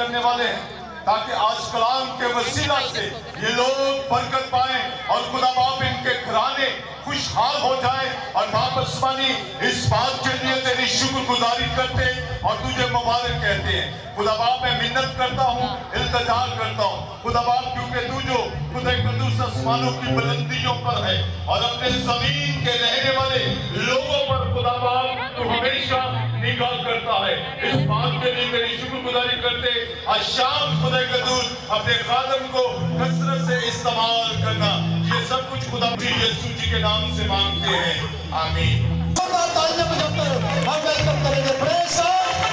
करने वाले हैं, ताकि आज कलाम के वसीला से ये लोग बरकत पाएं और खुदा बाप इनके घराने खुशहाल हो जाए। और बाप आसमानी इस बात के लिए तेरी शुक्रगुजारी करते और तुझे मुबारक कहते हैं। खुदा बाप मैं मिन्नत करता हूँ, इल्तिजा करता हूँ खुदा बाप, क्योंकि तू जो खुदा कदूस आसमानों की बुलंदियों पर है और अपने जमीन के रहने वाले लोगों पर खुदा बाप तू हमेशा निगाह करता है। इस बात के लिए तेरी शुक्रगुजारी करते आज शाम खुदा कदूस अपने खादम को कसरत से इस्तेमाल करना, ये सब कुछ खुदा यीशु जी के नाम से मांगते हैं, आमीन। हम वेलकम करेंगे प्रेस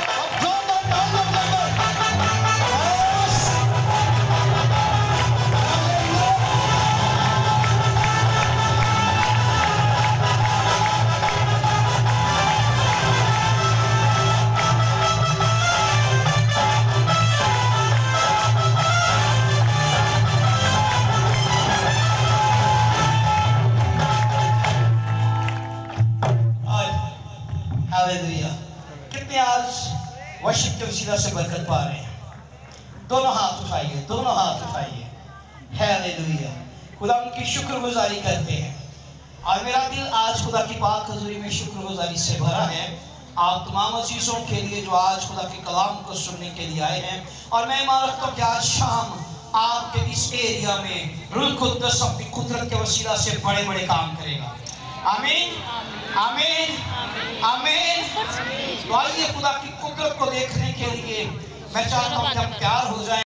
कितने आज वर्शिप के वसीला से बरकत पा रहे हैं। दोनों हाथ उठाइए, दोनों हाथ उठाइए। हालेलुया। खुदा उनकी शुक्रगुजारी करते हैं और मेरा दिल आज खुदा की पाक हजूरी में शुक्रगुजारी से भरा है आप तमाम अजीजों के लिए जो आज खुदा के कलाम को सुनने के लिए आए हैं। और मैं ईमान रखता हूं कि आज शाम आपके इस एरिया में रूह कुद्दस अपनी कुदरत के वसीला से बड़े बड़े काम करेगा। आमीन, आमीन, आमीन। तो आइए खुदा की कुदरत को देखने के लिए मैं चाहता हूं कि हम तैयार हो जाएं।